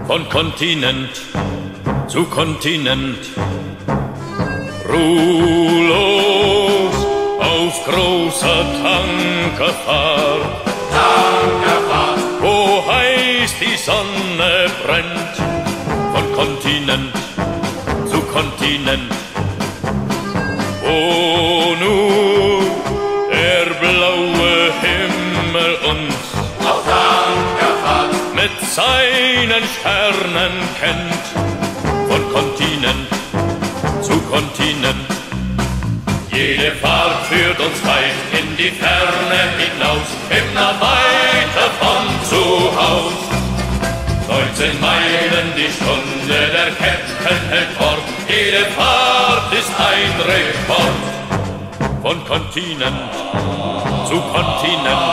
von Kontinent zu Kontinent. Ruhelos auf großer Tankerfahrt. Tankerfahrt. Wo heiß die Sonne brennt, von Kontinent zu Kontinent. Wo nur der blaue Himmel uns auf Tankerfahrt mit seinen Sternen kennt, von Kontinent zu Kontinent. Jede Fahrt führt uns weit in die Ferne hinaus, immer weiter von zu Haus. 19 Meilen die Stunde, der Captain hält Wort, jede Fahrt ist ein Rekord. Von Kontinent zu Kontinent,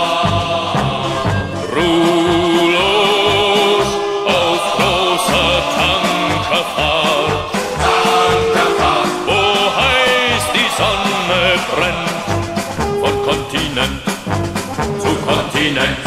ruhelos auf großer Tankerfahrt. Tankerfahrt. Wo heiß die Sonne brennt, von Kontinent zu Kontinent.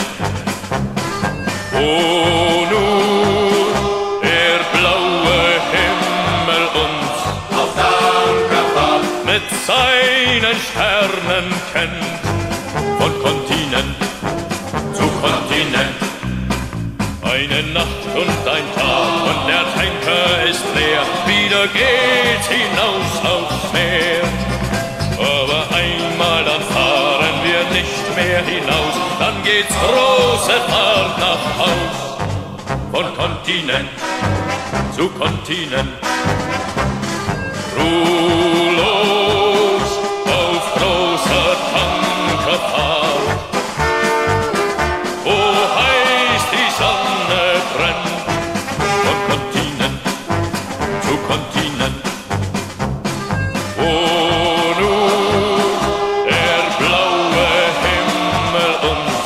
Wo nur der blaue Himmel uns auf Tankerfahrt mit seinen Sternen kennt, von Kontinent zu Kontinent. Eine Nacht und ein Tag und der Tanker ist leer, wieder geht's hinaus aufs Meer. Aber einmal dann fahren wir nicht mehr hinaus, dann geht's große Fahrt nach Haus. Von Kontinent zu Kontinent, ruhelos auf großer Tankerfahrt. Wo heiß die Sonne brennt, von Kontinent zu Kontinent. Wo nur der blaue Himmel uns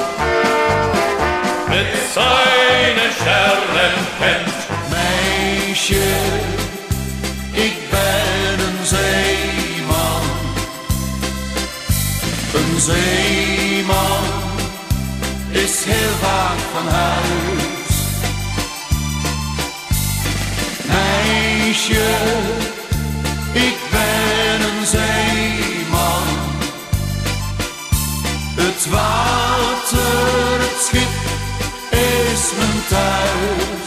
mit seinen Sternen kennt. Meisje, ik ben een zeeman. Een zeeman is heel vaak van huis. Meisje, ik ben een zeeman. Het water, het schip is mijn thuis.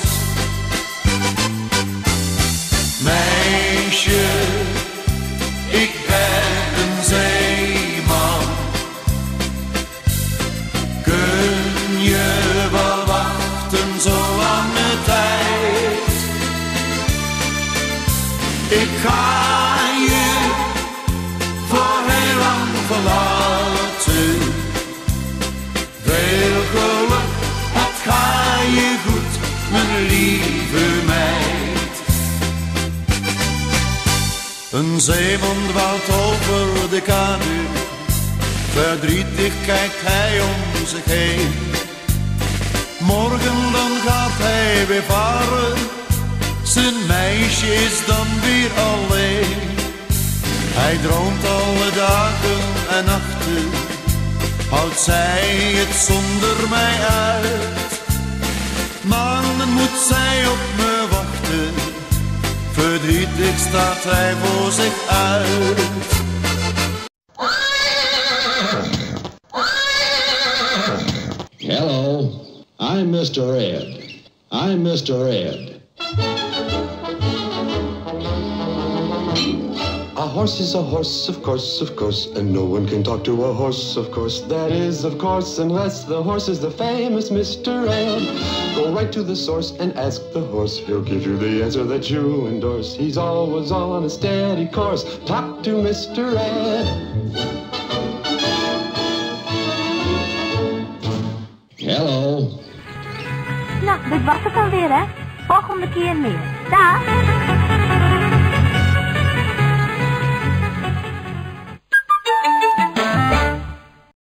Meisje, ik ben een zeeman. Kun je wel wachten zo lange tijd? Ik ga je voor heel lang verlaten. Veel geluk, het ga je goed, mijn lieve meid. Een zeeman dwaalt over de kanu, verdrietig kijkt hij om zich heen. Morgen dan gaat hij weer varen, zijn meisje is dan weer alleen. Hij droomt alle dagen en nachten, houdt zij het zonder mij uit. Maanden moet zij op me wachten, verdrietig staat hij voor zich uit. Hello, I'm Mr. Ed. I'm Mr. Ed. A horse is a horse, of course, and no one can talk to a horse, of course. That is, of course, unless the horse is the famous Mr. Ed. Go right to the source and ask the horse. He'll give you the answer that you endorse. He's always on a steady course. Talk to Mr. Ed. Hello. Nou, dit was het alweer, hè? Volgende keer meer. Dag!